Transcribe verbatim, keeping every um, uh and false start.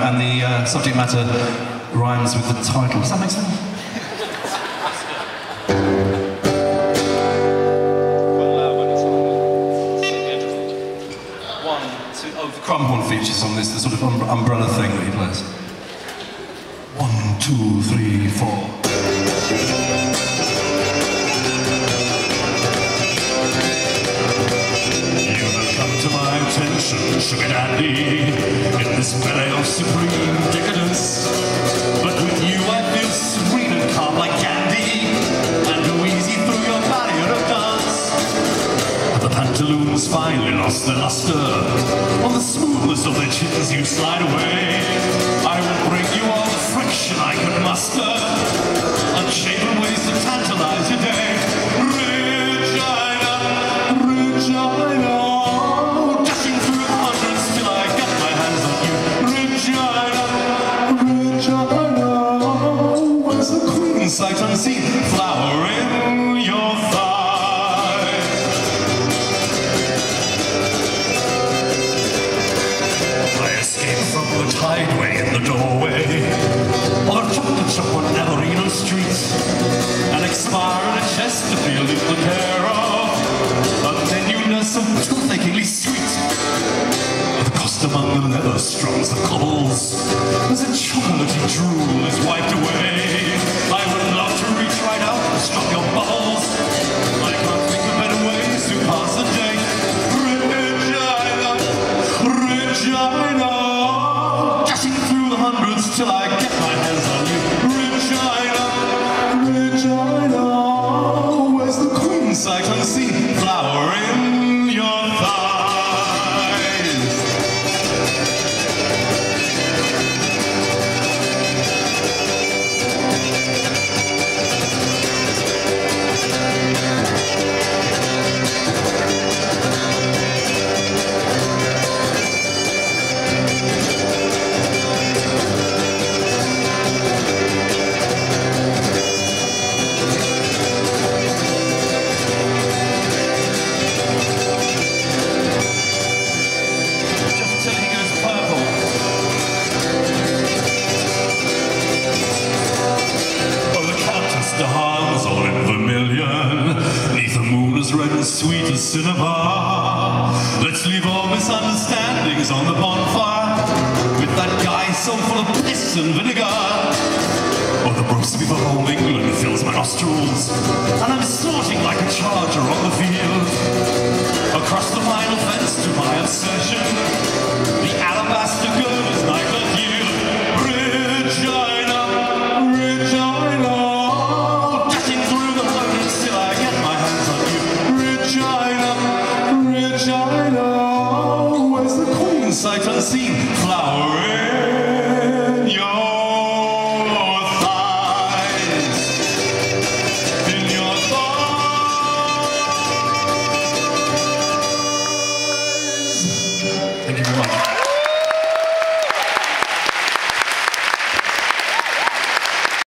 and the uh, subject matter rhymes with the title. Does that make sense? Crumhorn features on this, the sort of um, umbrella thing that he plays. One, two, three, four. You have come to my attention, sugar daddy, in this ballet of supreme decadence. But with you I feel serene and calm like candy, and go easy through your barrier of dance. The pantaloons finally lost their luster. On the smoothness of their chins you slide away. I will bring you all the friction I can muster, unshaven ways to tantalize your day. Regina, Regina, dashing through the hundreds till I get my hands on you. Regina, Regina, where's the queen sight unseen, flower in your thigh? The tideway in the doorway of a chocolate shop on Navarino Street, and expire in a Chesterfield in the care of a menuiness so toothachingly sweet. The cost among the leather strongs, the cobbles, as a chocolatey drool is wiped away. I would love to reach right out and stop your bubbles. I can't think of better ways to pass the day. Regina, Regina, hundreds till I get my hands on you. Regina, Regina, where's the queen sight unseen, flower in your thighs? Red and sweet as cinema. Let's leave all misunderstandings on the bonfire, with that guy so full of piss and vinegar. Oh, the roast beef of old England fills my nostrils, and I'm snorting like a charger on the field. Across the final fence to my obsession, the alabaster girl